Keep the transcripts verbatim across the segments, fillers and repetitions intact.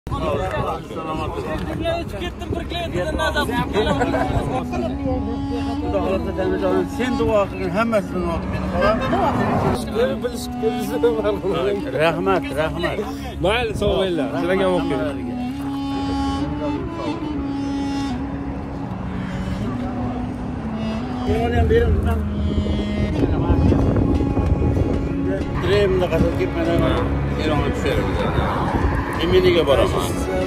Sen dua qilgin, hammasini olib meni qo'yam. Rahmat, rahmat. Mayli, sog' bo'linglar. Sizlarga ham o'qing. Buni ham berim. Dremda qasab ketmadan Eronga tushiramiz. Eminiga boraman.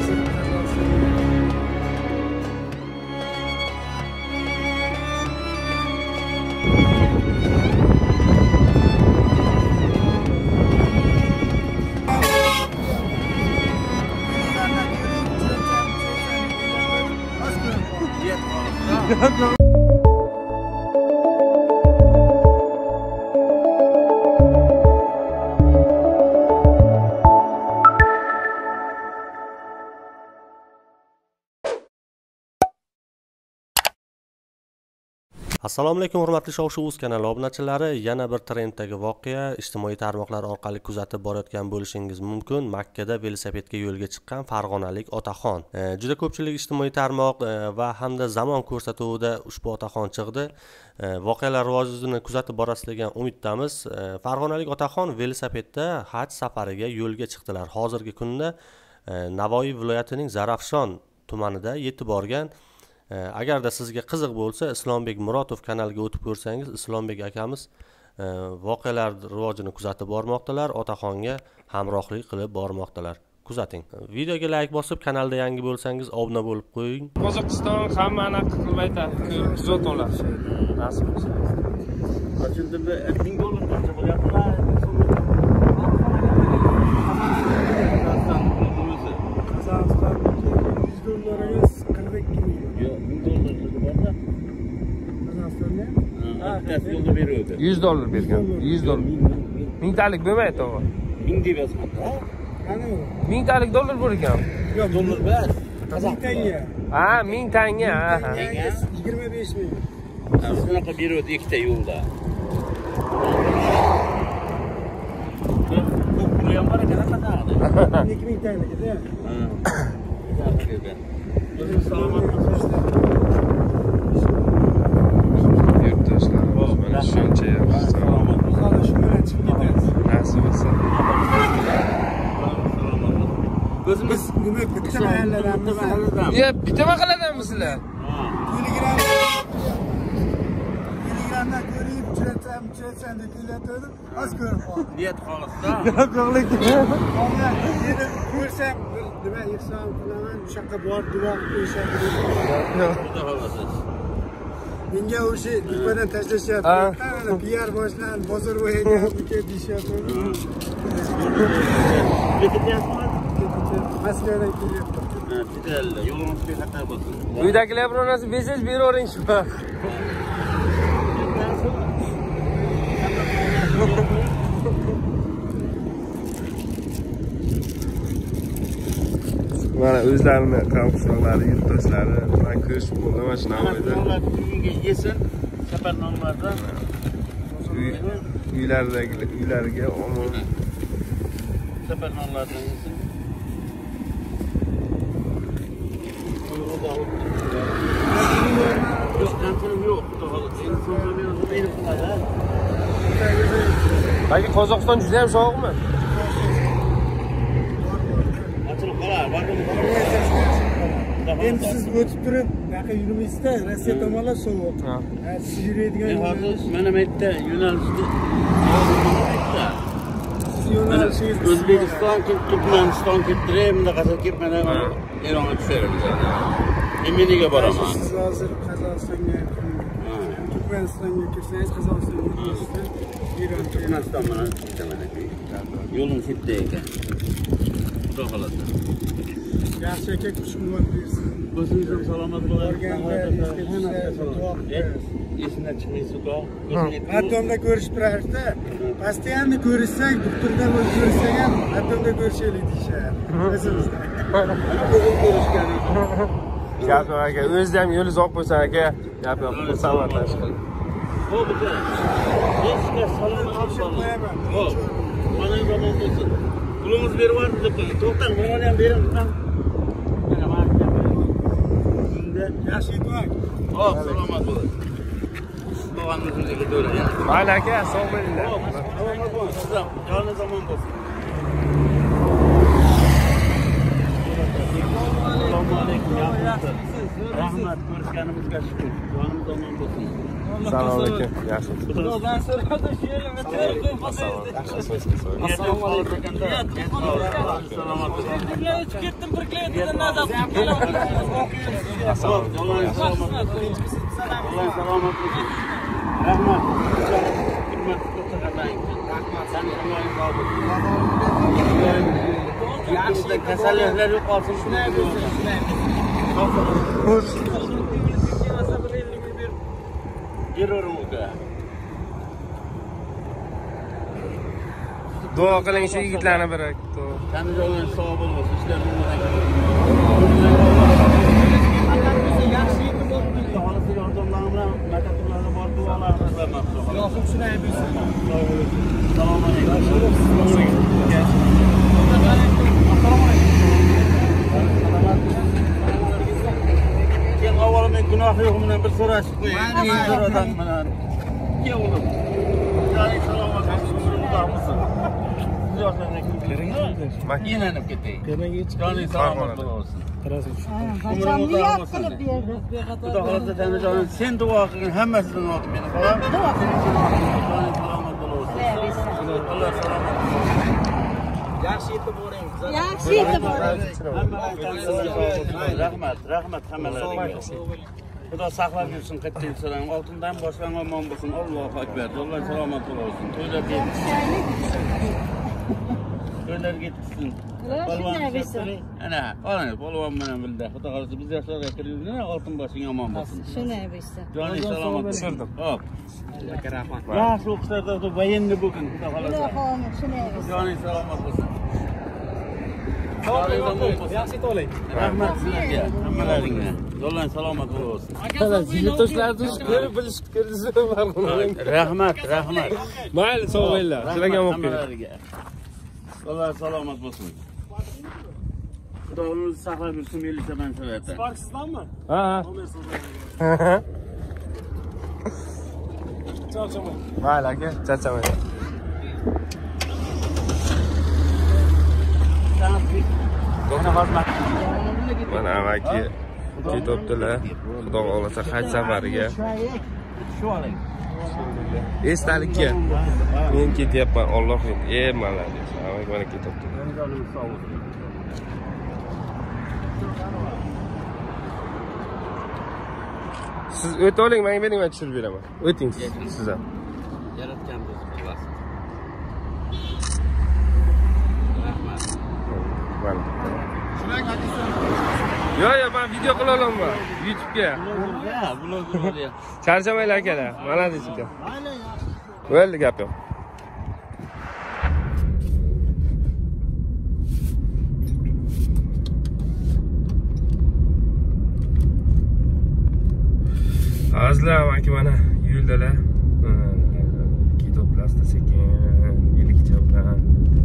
Assalomu alaykum hurmatli Shov-Shov kanali obunachilari, yana bir trenddagi voqea ijtimoiy tarmoqlar orqali kuzatib borayotgan bo'lishingiz mumkin. Makkada velosipedga yo'lga chiqqan farg'onalik otaxon. E, juda ko'pchilik ijtimoiy tarmoq e, va hamda zamon ko'rsatuvida ushbu otaxon chiqdi. E, voqealar rivojini kuzatib borasiz degan umiddamiz. E, farg'onalik otaxon velosipedda haj safariga yo'lga chiqdilar. Hozirgi kunda e, Navoiy viloyatining Zarafshon tumanida yetib borgan. Agarda sizga qiziq bo'lsa, Islombek Muratov kanaliga o'tib ko'rsangiz, Islombek akamiz e, voqealar rivojini kuzatib bormoqdalar, otaxonga hamrohlik qilib bormoqdalar. Kuzating. Videoga like bosib, kanalda yangi bo'lsangiz obuna bo'lib qo'ying. Qozog'iston hammani qilib aytadi, kuzatuvlar. Nasib bo'lsa. Qachonda ming dollar qancha bo'lyapti? yuz dollar bergan. yuz dollar. mingtalik bo'lmaydi to'g'ri. ming deb yozgan. mingtalik dollar bo'lgan. Yo'q, dollar emas. ming tanga. Ha, ming tanga. Ha. yigirma besh ming. Shunaqa beradi ikkita yo'lda. Bu pul ham bor ekan qanaqada? ikki ming tangligida. Ha. O'zing salomat bo'lsin. Mana shuncha yaxshi. Hozir shu bilan chiqib ketamiz. Nasib bo'lsa. O'zimiz nima bitta mahalladanmiz? Ya, bitta mahalladanmisizlar? Telegram Telegramda ko'rib, chiratsam, chiratsam deb kelyotgandim. Az ko'rib qoldim. niyat xolisda. Yo'qlik. Hozir endi ko'rsam, nima ehson qilaman, o'sha yoqqa borib duo qilishadi. Xudo xolasa. Menga o'sha dupadan tashlashyapti. Mana P R boshlandi, bozor bo'yayapti, deyishyapti. Ketyapmi? Moskvadan kelyapti. Ha, juda yo'lingizga xatar bo'lsin. Uydagilar bir narsa besh beravering shu. Mana o'zlarini qamqishlari, yurtdoshlari bilan ko'rishib bo'ldi mana shu Navoiyda. Uyga yesin, safarnomlardan uylaridagi uylariga omon safarnomlardan yesin. Balki Qozog'iston juda ham sovuqmi? Ochilib qolar, bormi? Endi siz o'tib turib, bunaqa yurmaysizda, Rossiya tomonlar sovuq. Ha, siz yuradigan Men hozir mana bu yerda yo'nalishni siz yo'nalishingiz O'zbekiston, Turkmaniston kettirib, bunda qasab ketmadan Eronga tushiramiz. Eminiga boraman. Siz hozir Qozog'istonga, Turkmanistonga kirsangiz, Qozog'istonga kirsangiz, Eron, Turkmaniston bilan mana yo'lim shetda ekan. Xudo xolasa. yaxshi aka, kuch-quvvat bersin. O'zingiz ham salomat bo'ling. Esimdan chiqmaysiz-ku. Atomda ko'rishib turardi. Постоянно ko'rishsak, doktordan ko'rishsak ham atomda ko'rishaylik deyishadi. O'zimizda. Bugun ko'rishgan. Gap yo'q aka, o'zi ham yo'li uzoq bo'lsa aka, gap yo'q, xursandlash qil. Xo'p aka. Hechga salomat bo'ling. Xo'p. Mana bu bo'lsin. Pulingiz berib yubordi deb. To'xtang, buni ham bering. Yaxshi yetmak. Hop, salomat bo'ling. Tog'amizga ketaverar. Mayli aka, sog' bo'linglar. Salomat bo'ling. Sizlar joningiz omon bo'lsin. Assalomu alaykum. Rahmat, ko'rishganimizga shukr. Jonimiz omon bo'lsin. Assalomu alaykum. Yaxshi. Xudodan so'radi, shu yerga terib qo'yib Assalomu alaykum. Salomat bo'ling. Birga ketdim, bir klientdan nazar qilib Assalomu alaykum. Salomat bo'ling. Salomat bo'ling. Rahmat. Xizmat ko'rsatgan. Rahmat. Sen himoyang bor. Yaxshi kasalliklar yo'qolsin. Shunday bo'lsin. Xo'sh. Geraverim uka. Duo qiling shu yigitlarni biri. Qani joyingiz sog' bo'lsin. Ishlar yaxshi yetib bo'ldi. Xohlasa yordamlarim bilan maktablarga borib duolarni qilaman. Yo'q, shunday bo'lsin. Assalomu alaykum. Keyin avvalo men gunohi yo'qimdan bir so'rashib qo'ying. Bir odam bilan. Keyin o'lim. Joning salomat bo'lsin. Xudo bo'lsin. Yenanib ketay. Joning salomat bo'lsin. Qachonni yod qilib berdi. Xudo xolasa tanajonim sen duo qilgin hammasidan o'tib meni bolam. Duo qiling. Joning salomat bo'lsin. Alloh salomat bo'lsin. Yaxshi yetib boring. Yaxshi yetib boring. Rahmat, rahmat hammalaringga. Xudo saqlab yursin, qaytdan so'rang. Oltindan boshlang omon bo'lsin. Allohu akbar. Alloh salomat bo'lsin. To'ylar yetsin. To'ylar yetsin. Ana, qarang, polvon bilan bildi. Xudo xolasa biz yoshlarga kirgizgan, oltin boshing omon bo'lsin. Shunday bo'lsa. Joning salomat tushirdim. Hop. Aka rahmat. Yaxshi o'qishlarda voyenni bo'lgin, xudo xolasa. Xudo shunday bo'lsa. Joning salomat bo'lsin. Yaxshi to'lang. Rahmat sizlarga, hammalaringga. Yo'ldan salomat bo'lsin. Ziltoshlarni ko'rib bilishib ko'rdingiz. Rahmat, rahmat. Mayli, sog' bo'linglar. Sizlarga ham o'qing. Alloh salomat bo'lsin. Xudo o'zingizni saqlab yursin, melisa man so'rayapti. Sparksizdanmi? Ha. Ha. Charchamang. Mayli aka, charchamang. Mana amaki ketibdilar. Xudo xolasa haj safariga. Esdalikka. Men ketyapman, Alloh yo'q. Ey malades. Amaki mana ketibdilar. Siz o'tib oling, menga bering, men tushirib beraman. O'ting siz ham. Yaratgan bizni bilasiz. Rahmat. Mana. Yo'q, yo'q, men video qila olaman YouTube'ga. Ha, blog bo'lyapti. Charchamanglar akalar. Malades ekan. Bo'ldi, gap yo'q. Azlar aka mana yo'ldalar. Ketoplasda sekin, ilikcha bilan.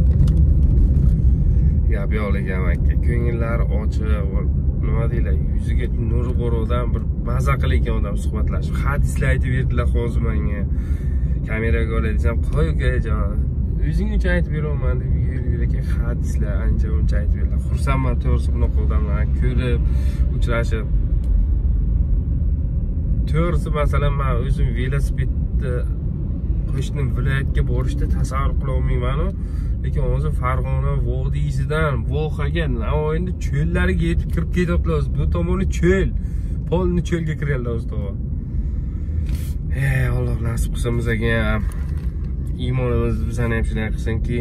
Gap yo'qligan aka. Ko'ngillari ochiq, nima deylar, yuziga nuri bor odam, bir maza qilayotgan odam suhbatlashib, hadislar aytib berdilar hozir menga. Kameraga olay desam, qo'y ukajon. O'zing uchun aytib beraman deb yo'l-yo'l aka hadislar ancha uncha aytib berdilar. Xursandman to'g'risi bunaqa odamlarni ko'rib, uchrashib. To'g'risi masalan men o'zim velosipedda qo'shni viloyatga borishda tasavvur qila olmayman-ku. Lekin hozir Farg'ona vodiysidan vohaga, Navoiyning cho'llariga yetib kirib ketyapmiz. Bu tomoni cho'l. Polni cho'lga kiryapmiz o'zi. Ey, Alloh nasib qilsa bizga ham iymonimiz bizani ham shunday qilsinki.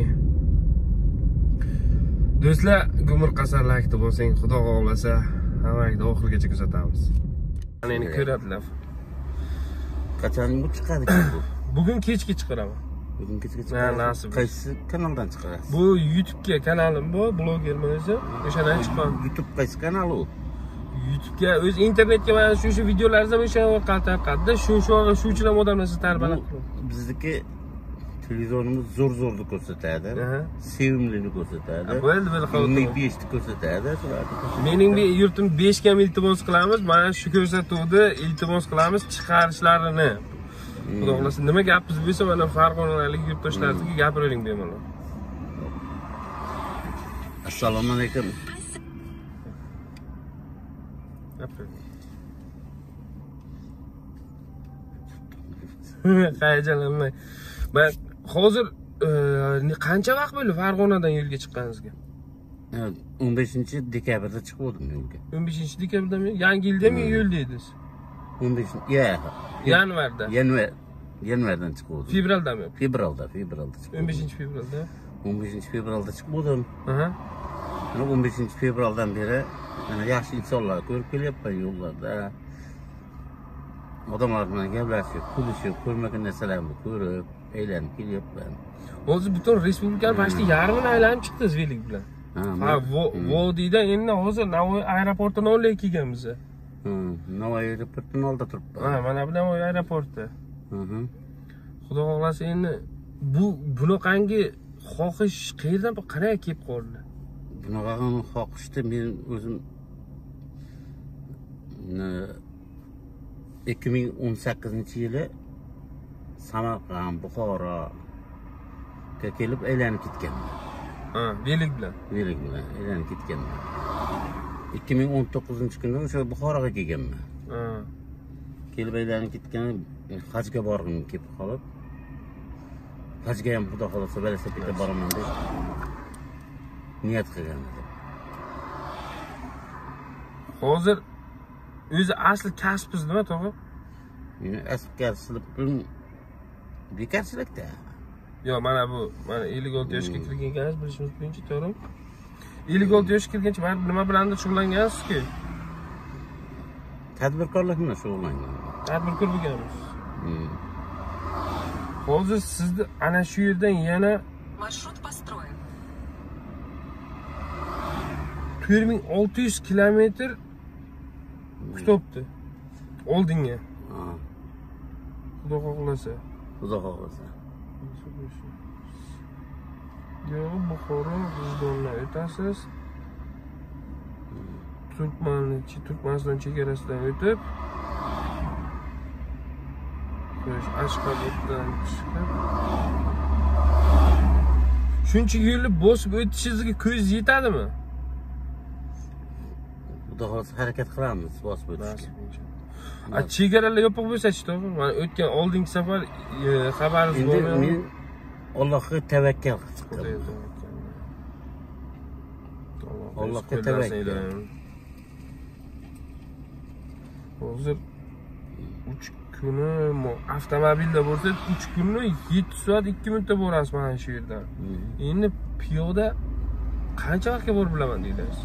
Do'stlar, Gumur qasallikda bo'lsang, Xudo xohlasa, hammaga oxirigacha kuzatamiz. Mana endi ko'ryaptilar. Qachon bu chiqadi ekan bu? Bugun kechga chiqaraman. Bugun kechga Ha, chiqadi. nasib. Qaysi kanaldan chiqarasiz? Bu YouTube'ga kanalim bor, blogerman o'zi. O'shadan chiqqan. YouTube qaysi kanal u? YouTube'ga, o'z internetga mana shu shu videolaringizni o'sha orqali tarqatdi. Shu shu shu uchun ham odamlar sizni tarbiya qiladi. Bizniki Televizyonumuz zo'r zo'rni ko'rsatadi. Sevimlini ko'rsatadi. Bo'ldi, bo'ldi, qoldi. Ming beshni ko'rsatadi. Mening bir yurtim besh kam iltimos qilamiz. Mana shu ko'rsatuvni iltimos qilamiz chiqarishlarini. Xudo xolasa nima gapingiz bo'lsa mana farg'onalik yurtdoshlaringizga gapiring bemalol. Assalomu alaykum. Hayajonlanmang. Men hozir qancha vaqt bo'ldi Farg'onadan yo'lga chiqqaningizga? o'n beshinchi dekabrda chiqdim yo'lga. o'n beshinchi dekabrdami? Yangi yildami yo'lda edingiz? o'n beshinchi ya. Yanvarda. Yanvar. Yanvardan chiqdim. Fevraldami? Fevralda, fevralda chiqdim. o'n beshinchi fevralda. o'n beshinchi fevralda chiqdim. Aha. Mana o'n beshinchi fevraldan beri mana yaxshi insonlar ko'rib kelyapman yo'llarda. Odamlar bilan gaplashib, kulishib, ko'rmagan narsalarni ko'rib, aylanib kelyapman. Hozir butun respublikani vashti yarmini aylanib chiqdingiz velik bilan. Ha, vodiyda endi hozir Navoiy aeroportidan olib kelganmiz. Ha, Navoiy aeroportidan oldida turibman. Ha, mana bu Navoiy aeroporti. Mhm. Xudo xolasa endi bu bunaqangi xohish qayerdan qanday kelib qoldi? Bunaqangi xohishni men o'zim ikki ming o'n sakkizinchi yili Samarqand, Buxoroga kelib aylanib ketganman. Ha, velik bilan. Velik bilan aylanib ketganman. ikki ming o'n to'qqizinchi kunda o'sha Buxoroga kelganman. Ha. Kelib aylanib ketgan, hajga borgim kelib qolib, hajga ham xudo xolasa velosipedda boraman deb niyat qilgan edim. Hozir o'zi asli kasbingiz nima, tog'a? Meni asl kasbim bekarchilikda. Yo, mana bu, mana ellik olti yoshga kirgan ekansiz, bilishimiz bo'yicha, to'g'rimi? ellik olti yoshga kirgancha baribir nima bilandir shug'ullangansiz-ku? Tadbirkorlik bilan shug'ullangan. Tadbirkor bo'lgansiz. Hozir sizni ana shu yerdan yana Marshrut построен. to'rt ming olti yuz kilometr kutibdi. Oldinga. Ha, Xudo xohlasa. xudo xohlasa. Yo'q, Buxoro vijdondan o'tasiz. Turkmanni, Turkmaniston chegarasidan o'tib, qo'yish Ashxoboddan chiqib, shuncha yo'lni bosib o'tishingizga ko'z yetadimi? Xudo xolasa harakat qilamiz bosib o'tishga. A chegaralar yopiq bo'lsa-chi, to'g'ri? Mana o'tgan oldingi safar xabaringiz bormi? Men Allohga tavakkal qilib chiqqan. Allohga tavakkal. Hozir uch kuni avtomobilda bo'lsa uch kunni yetti soat ikki minutda borasiz mana shu yerdan. Endi piyoda qancha vaqtga borib bilaman deysiz?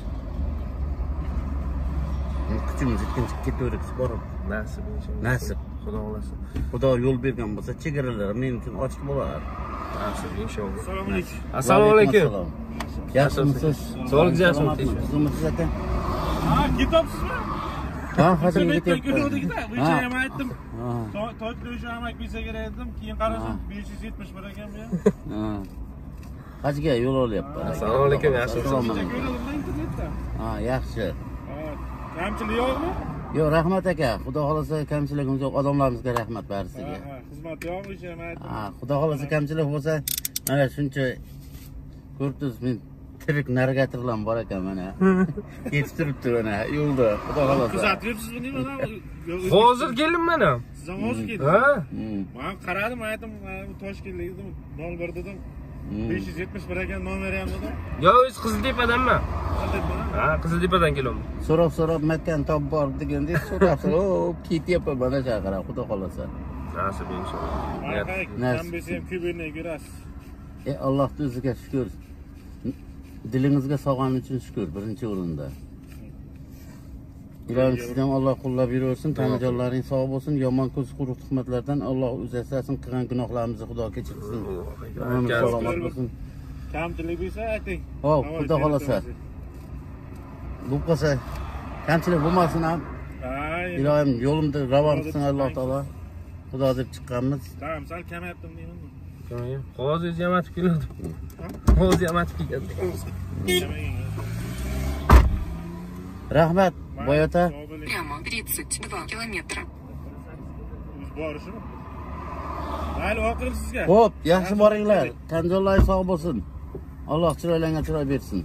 Kuchimiz yetgancha ketaveramiz borib. Nasib inshaalloh. Nasib. Xudo xolasa. Xudo yo'l bergan bo'lsa, chegaralar men uchun ochiq bo'lar. Nasib inshaalloh. Assalomu alaykum. Assalomu alaykum. Yaxshimisiz? Sog'lik yaxshimi? Sizmisiz aka? Ha, ketyapsizmi? Ha, hozir Bitta ketyapman. ko'rdikda, buncha ham aytdim. Ha. Tojli o'sha amak bilsa kerak dedim, keyin qarasam besh yuz yetmish bir ekan bu ham. Ha. Hajga yo'l olyapman. Assalomu alaykum, yaxshimisiz? Ko'rdim internetda. Ha, yaxshi. Kamchilik yo'qmi? Yo'q, rahmat aka. Xudo xolasa kamchiligimiz yo'q. Odamlarimizga rahmat barisiga. Ha, xizmat yo'qmi o'sha ham aytdim. Ha, xudo xolasa kamchilik bo'lsa, mana shuncha ko'rdingiz, men tirik navigatorlar bor ekan mana. Ketib turibdi mana yo'lda. Xudo xolasa. Kuzatib yuribsizmi mana? Hozir keldim mana. Siz ham hozir keldingiz. Ha? Men qaradim, aytdim, u Toshkentlik edim, nol bir dedim. besh yuz yetmish bir ekan nomeri ham dedim. Yo, o'z Qiziltepadanmi? Ha, Qiziltepadan kelaman. So'rab-so'rab makkan topib borib degandek so'rab-so'rab ketyapman mana shu qarab, xudo xolasa. Nasib inshaalloh. Mana ham bo'lsa ham ko'pini ko'rasiz. Ey Allohning o'ziga shukr. Dilingizga sog'ligi uchun shukr birinchi o'rinda. Ilohim sizdan Alloh qo'llab yuraversin, tanajonlaring sog' bo'lsin, yomon ko'z quruq tuhmatlardan Alloh uzatsin, qilgan gunohlarimizni Xudo kechirsin. Yomon salomat bo'lsin. Kamchilik bo'lsa ayting. Xo'p, xudo xolasa. Bu qilsa kamchilik bo'lmasin ham. Ilohim yo'limda ravon qilsin Alloh taolo. Xudo deb chiqqanmiz. Tamam, sal kamayaptim deyman. Hozir ham atib keladi. Hozir ham atib keladi. Rahmat, Boyota. Прямо тридцать два километра. Mayli, oqirim sizga. Xo'p, yaxshi boringlar. Tanjollay sog' bo'lsin. Alloh chiroylarga chiroy bersin.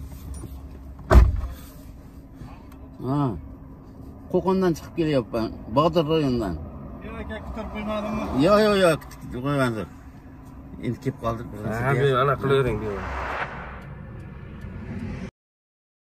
Ha. Qo'qondan chiqib kelyapman. Botir rayonidan. Yo'q aka, kutirib qo'ymadimmi? Yo'q, yo'q, yo'q, qo'ymadim. Endi kelib qoldik. Ha, ana qilavering deyman.